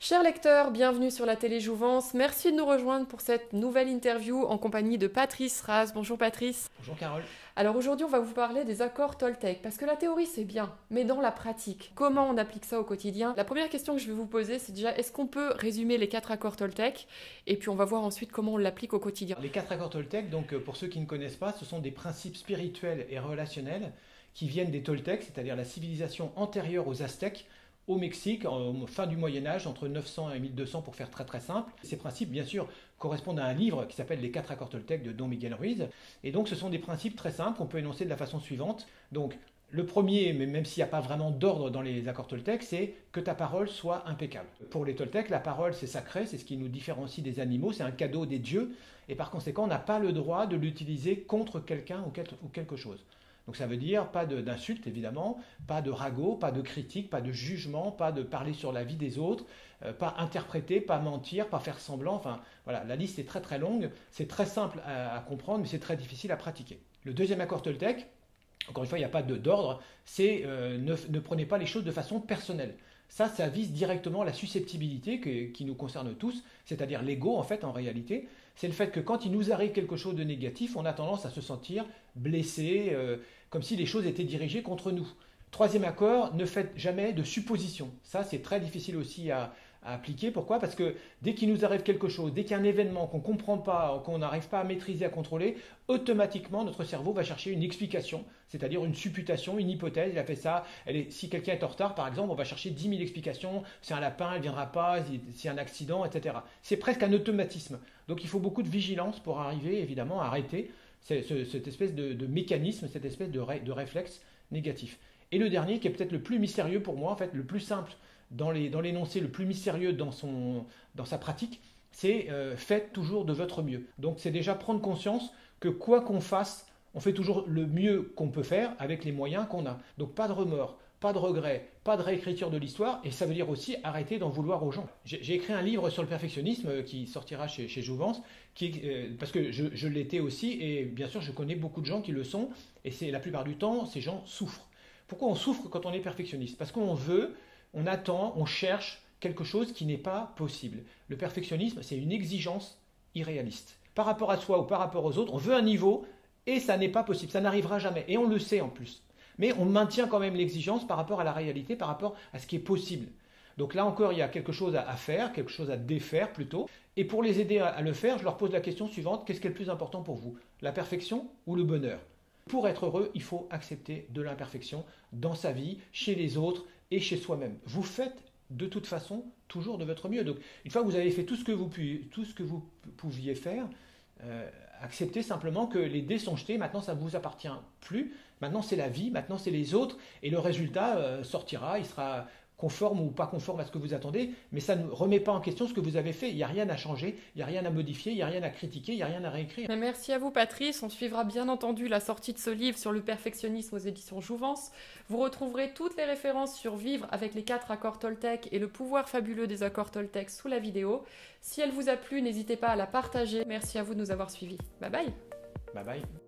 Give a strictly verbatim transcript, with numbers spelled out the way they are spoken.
Chers lecteurs, bienvenue sur la télé Jouvence. Merci de nous rejoindre pour cette nouvelle interview en compagnie de Patrice Raz. Bonjour Patrice. Bonjour Carole. Alors aujourd'hui, on va vous parler des accords Toltec, parce que la théorie c'est bien, mais dans la pratique, comment on applique ça au quotidien? La première question que je vais vous poser, c'est déjà, est-ce qu'on peut résumer les quatre accords Toltec? Et puis on va voir ensuite comment on l'applique au quotidien. Les quatre accords Toltec, donc pour ceux qui ne connaissent pas, ce sont des principes spirituels et relationnels qui viennent des Toltecs, c'est-à-dire la civilisation antérieure aux Aztèques, au Mexique, en fin du Moyen-Âge, entre neuf cents et mille deux cents pour faire très très simple. Ces principes, bien sûr, correspondent à un livre qui s'appelle Les quatre accords Toltec de Don Miguel Ruiz. Et donc ce sont des principes très simples qu'on peut énoncer de la façon suivante. Donc le premier, mais même s'il n'y a pas vraiment d'ordre dans les accords Toltec, c'est que ta parole soit impeccable. Pour les Toltecs, la parole c'est sacré, c'est ce qui nous différencie des animaux, c'est un cadeau des dieux, et par conséquent on n'a pas le droit de l'utiliser contre quelqu'un ou quelque chose. Donc ça veut dire pas d'insultes évidemment, pas de ragots, pas de critiques, pas de jugement, pas de parler sur la vie des autres, euh, pas interpréter, pas mentir, pas faire semblant. Enfin voilà, la liste est très très longue, c'est très simple à, à comprendre, mais c'est très difficile à pratiquer. Le deuxième accord Toltec, encore une fois il n'y a pas d'ordre, c'est euh, ne, ne prenez pas les choses de façon personnelle. Ça, ça vise directement la susceptibilité que, qui nous concerne tous, c'est-à-dire l'ego en fait en réalité. C'est le fait que quand il nous arrive quelque chose de négatif, on a tendance à se sentir blessé, euh, comme si les choses étaient dirigées contre nous. Troisième accord, ne faites jamais de suppositions. Ça, c'est très difficile aussi à, à appliquer. Pourquoi? Parce que dès qu'il nous arrive quelque chose, dès qu'il y a un événement qu'on ne comprend pas, qu'on n'arrive pas à maîtriser, à contrôler, automatiquement, notre cerveau va chercher une explication, c'est-à-dire une supputation, une hypothèse. Il a fait ça. Elle est, si quelqu'un est en retard, par exemple, on va chercher dix mille explications. C'est un lapin, elle ne viendra pas, c'est un accident, et cetera. C'est presque un automatisme. Donc il faut beaucoup de vigilance pour arriver, évidemment, à arrêter ce, cette espèce de, de mécanisme, cette espèce de, ré, de réflexe négatif. Et le dernier, qui est peut-être le plus mystérieux pour moi, en fait, le plus simple dans l'énoncé, le plus mystérieux dans, son, dans sa pratique, c'est euh, faites toujours de votre mieux. Donc c'est déjà prendre conscience que quoi qu'on fasse, on fait toujours le mieux qu'on peut faire avec les moyens qu'on a. Donc pas de remords, pas de regrets, pas de réécriture de l'histoire, et ça veut dire aussi arrêter d'en vouloir aux gens. J'ai écrit un livre sur le perfectionnisme qui sortira chez, chez Jouvence, qui, euh, parce que je, je l'étais aussi, et bien sûr je connais beaucoup de gens qui le sont, et c'est la plupart du temps, ces gens souffrent. Pourquoi on souffre quand on est perfectionniste? Parce qu'on veut, on attend, on cherche quelque chose qui n'est pas possible. Le perfectionnisme, c'est une exigence irréaliste. Par rapport à soi ou par rapport aux autres, on veut un niveau et ça n'est pas possible, ça n'arrivera jamais. Et on le sait en plus. Mais on maintient quand même l'exigence par rapport à la réalité, par rapport à ce qui est possible. Donc là encore, il y a quelque chose à faire, quelque chose à défaire plutôt. Et pour les aider à le faire, je leur pose la question suivante, qu'est-ce qui est le plus important pour vous? La perfection ou le bonheur? Pour être heureux, il faut accepter de l'imperfection dans sa vie, chez les autres et chez soi-même. Vous faites de toute façon toujours de votre mieux. Donc, une fois que vous avez fait tout ce que vous, tout ce que vous pouviez faire, euh, acceptez simplement que les dés sont jetés. Maintenant, ça ne vous appartient plus. Maintenant, c'est la vie. Maintenant, c'est les autres. Et le résultat euh, sortira. Il sera conforme ou pas conforme à ce que vous attendez, mais ça ne remet pas en question ce que vous avez fait. Il n'y a rien à changer, il n'y a rien à modifier, il n'y a rien à critiquer, il n'y a rien à réécrire. Mais merci à vous Patrice, on suivra bien entendu la sortie de ce livre sur le perfectionnisme aux éditions Jouvence. Vous retrouverez toutes les références sur Vivre avec les quatre accords Toltec et le pouvoir fabuleux des accords Toltec sous la vidéo. Si elle vous a plu, n'hésitez pas à la partager. Merci à vous de nous avoir suivis. Bye bye. Bye bye.